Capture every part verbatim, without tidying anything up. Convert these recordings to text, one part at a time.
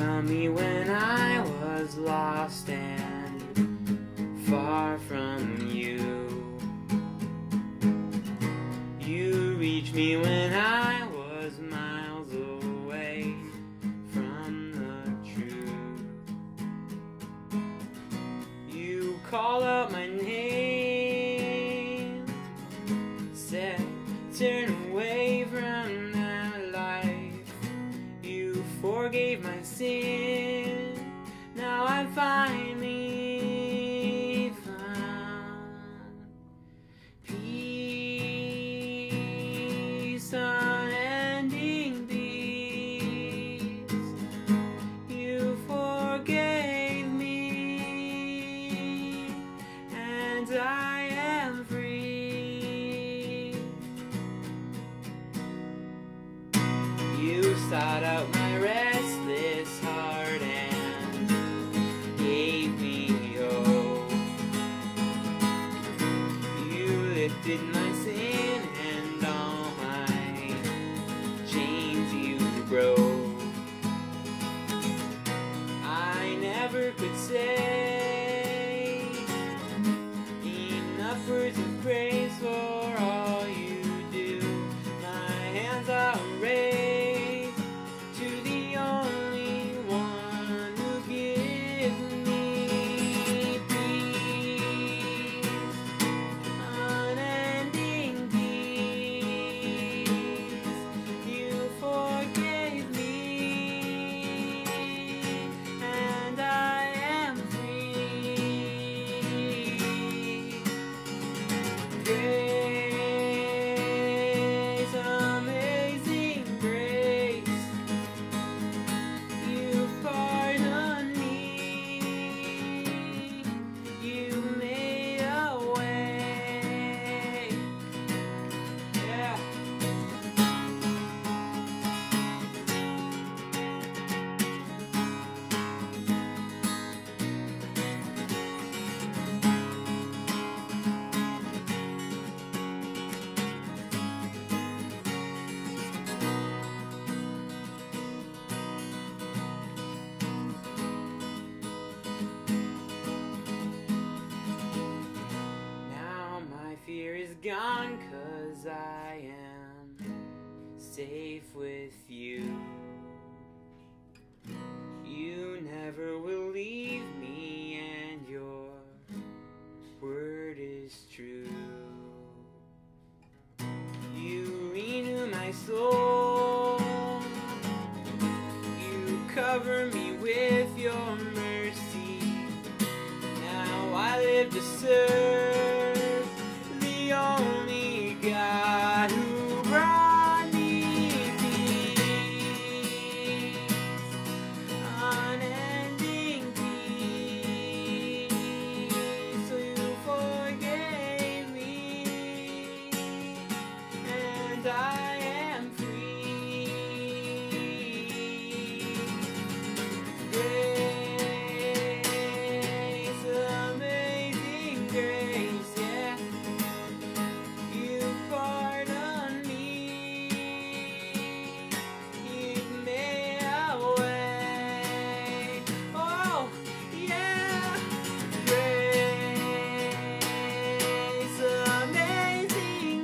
found me when I was lost and far from you. You reached me when I was miles away from the truth. You called out my name, said turn away from that life. You forgave my sin, now I finally found peace, unending peace. You forgave me, and I am free. You sought out my restless heart and gave me hope. You lifted my sin and all my chains you broke. I never could say enough words of praise for all you do. My hands are raised to the only one who gives me peace, unending peace. You forgave me, and I am free. Grace, amazing grace. You pardoned me, you made a way. Yeah. Now my fear is gone, 'cause I am safe with you. You never will leave me, and your word is true. You renew my soul, you cover me with your mercy. Now I live to serve the only God who brought me peace, unending peace. So you forgave me, and I am free. Grace, amazing grace, yeah. You pardoned me, you've made a way. Oh, yeah. Grace, amazing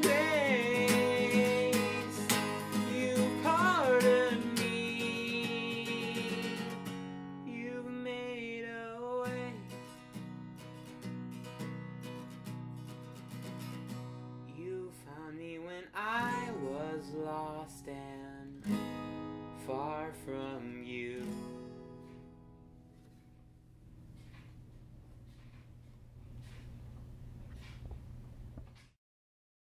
grace. You pardoned me, you've made a way. You found me when I was lost and far from